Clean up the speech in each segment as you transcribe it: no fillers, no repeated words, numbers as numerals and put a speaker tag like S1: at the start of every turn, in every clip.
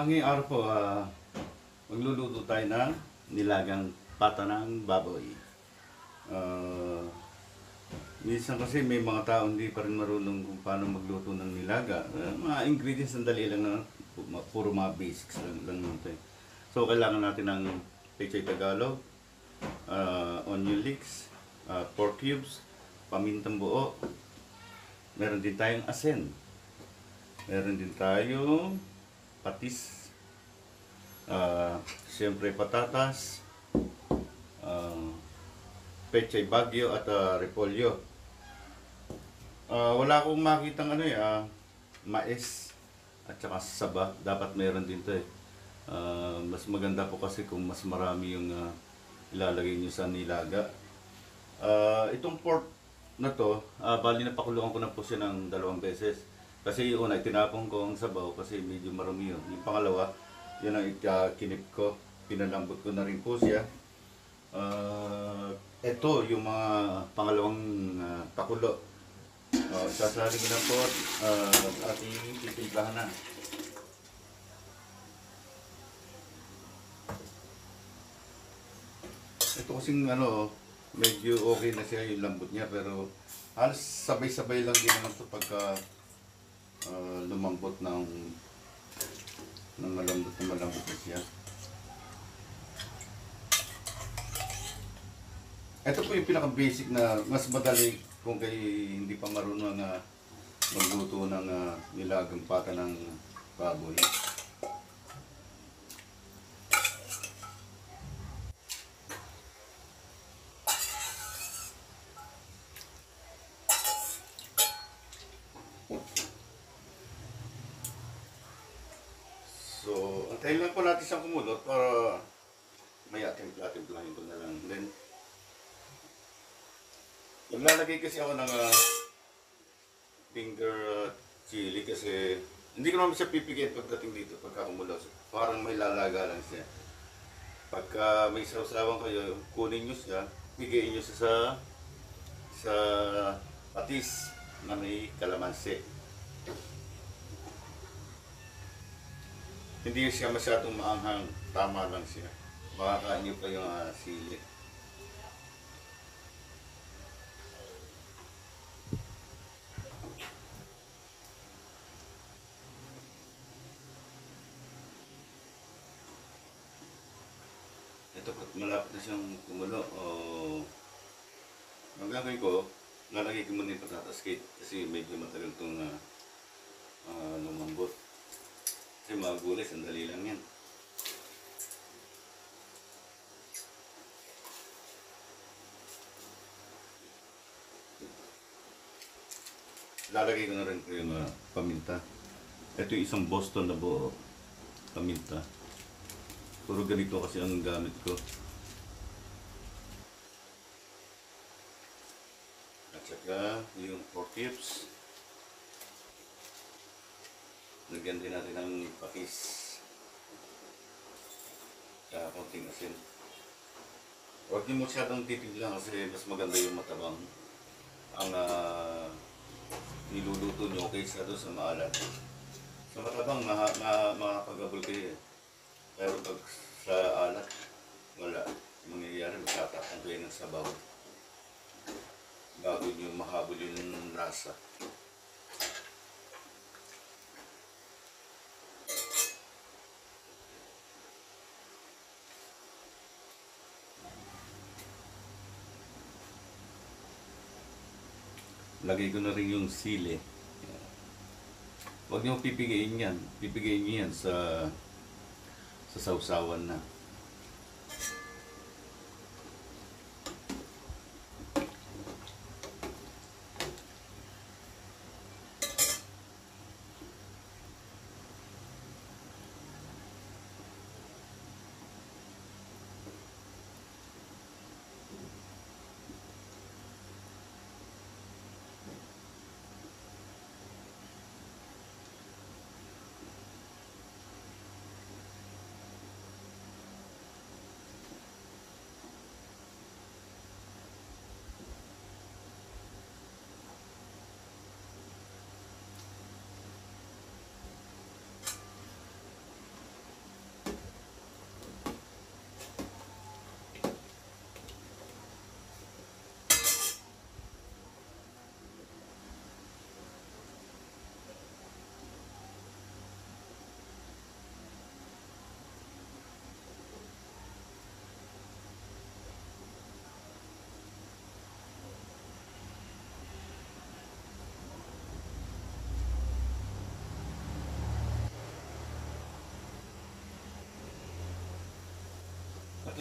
S1: Ngayong araw po, magluluto tayo ng nilagang pata ng baboy. Ah, Minsan kasi may mga tao hindi pa rin marunong kung paano magluto ng nilaga. Mga ingredients ang dali lang na puro mga basics lang naman tayo. So kailangan natin ng pechay Tagalog, onion leeks, pork cubes, pamintang buo. Meron din tayong asin. Meron din tayong patis. Siyempre patatas, uh, pechay bagyo at repolyo. Wala akong makitang mais at saka saba. Dapat meron din to eh. Mas maganda po kasi kung mas marami yung ilalagay nyo sa nilaga. Itong pork na to, bali na pakuluan ko na po siya ng 2 beses. Kasi yung una, tinapon ko ang sabaw kasi medyo marumi yun. Yung pangalawa, yun ang kinip ko. Pinalambot ko na rin po siya. Ito yung mga pangalawang pakulo. Sasaling ko na po at ating titimplahan na. Ito kasing medyo okay na siya yung lambot niya pero halos sabay-sabay lang din naman ito pagka lumambot ng malambot na siya. Ito po yung pinaka-basic na mas madali kung kayo hindi pa marunong na magluto ng nilagang pata ng baboy. So, antayin lang po natin siyang kumulot para may timpla-timplahin ko na lang. Then, maglalagay kasi ako ng finger chili kasi hindi ko naman siya pipigyan pagdating dito pagka kumulot. Parang may lalaga lang siya. Pagka may sausawan kayo, kunin nyo siya, pigayin nyo siya sa patis na may kalamansi. Hindi siya masyadong maanghang, tama lang siya. Makakain nyo pa yung sili. Ito po, malapit na siyang kumulo. Ang gagawin ko, lalagay ko muna yung patatas kasi medyo matagal itong lumambot. Kasi mga gulay, sandali lang yan. Lalagay ko na rin po yung paminta. Ito yung isang Boston na buo paminta. Puro ganito kasi ang gamit ko. At saka yung pork cubes. Lagyan din natin ng patis. Kaya konting asin. Huwag niyo masyadong titiglan kasi mas maganda yung matabang ang niluluto nyo kaysa doon sa maalat. Sa matabang, makakagabol kayo eh. Pero pag sa alat, wala. Mangyayari, magtatakang kayo ng sabaw. Bago nyo mahabol yung lasa. Lagay ko na rin yung sili. Huwag niyo pipigayin yan. Pipigayin niyo yan sa sausawan na.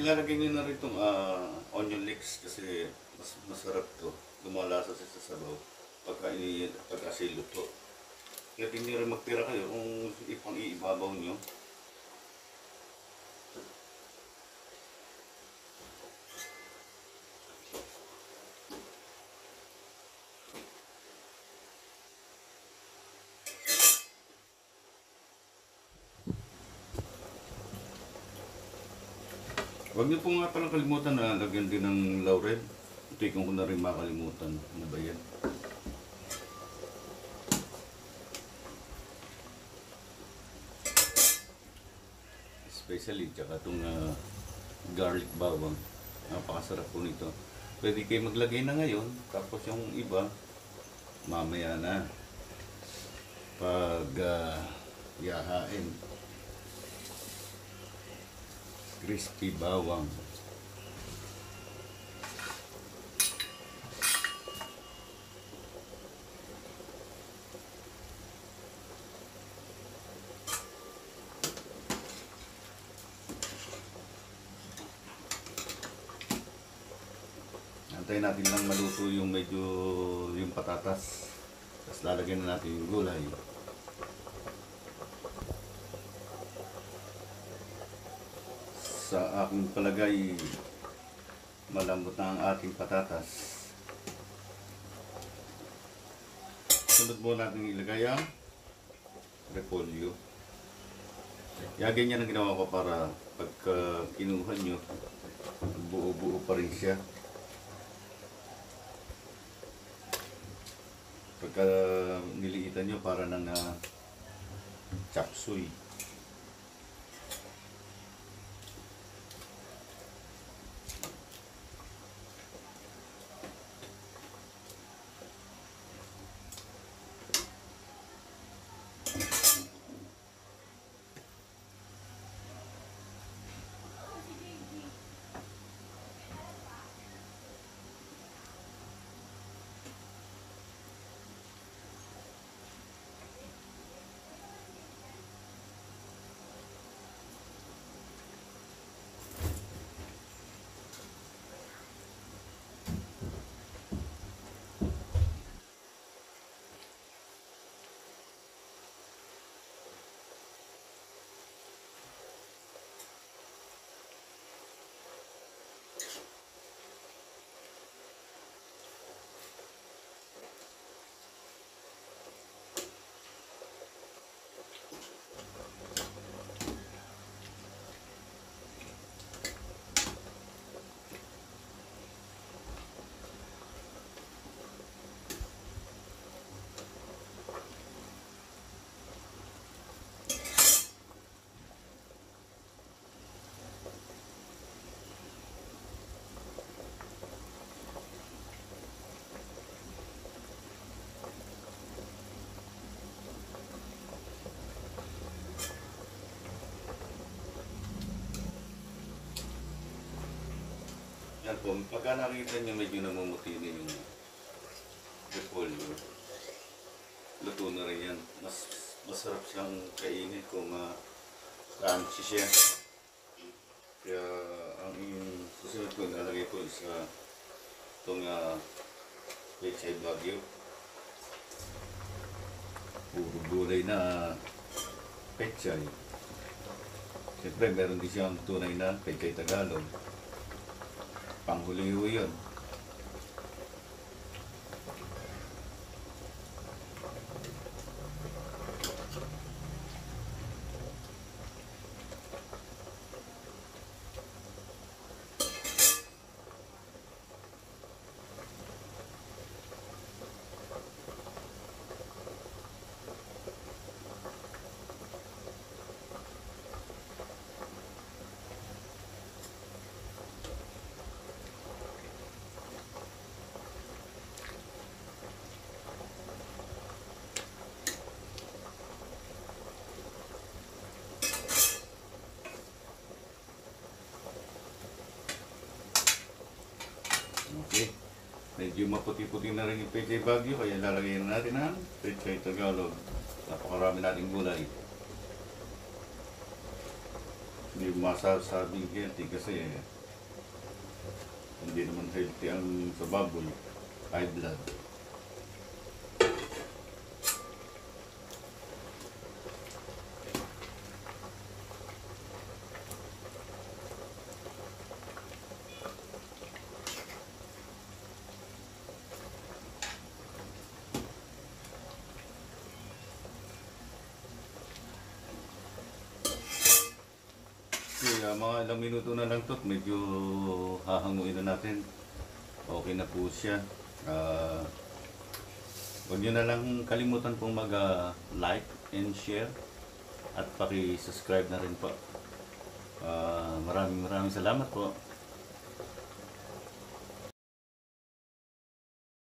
S1: Ilalagay nyo na rin itong onion leeks kasi mas masarap to. Lumalasa sa sabaw pagka silot to. Kaya hindi rin magtira kayo kung ipang iibabaw nyo. Huwag niyo po nga palang kalimutan na lagyan din ng laurel. Ito ko na rin makalimutan. Ano ba yan? Especially, tsaka itong garlic bawang. Napakasarap po nito. Pwede kayo maglagay na ngayon. Tapos yung iba, mamaya na. Pag yahain. Crispy bawang. Antayin natin lang maluto yung medyo yung patatas. Tapos lalagyan na natin yung gulay. Sa aking palagay, malambot na ang ating patatas. Sunod mo natin ilagay ang repolyo. Kaya ganyan ang ginawa ko para pagka kinuha nyo, buo-buo pa rin siya. Pagka niliitan nyo para ng chop suey. Yan po, pagka nakita nyo medyo namumuti na yung repolyo, luto na rin yan. Masarap siyang kainin kung crunchy siya. Kaya ang susunod ko nalagay ko sa itong pechay bagyo. Puro gulay na pechay. Siyempre meron din siyang tunay na pechay Tagalog. Panghuli-huli yun. Okay. Medyo maputi-puti na rin yung pechay bagyo, kaya lalagay na natin ang pechay Tagalog. Napakarami nating gulay. Hindi masasabing healthy kasi Hindi naman healthy ang sa baboy. High blood. Kaya mga ilang minuto na lang to, medyo hahanguin na natin. Okay na po siya. Huwag nyo na lang kalimutan pong mag-like and share at paki-subscribe na rin po. Maraming salamat po.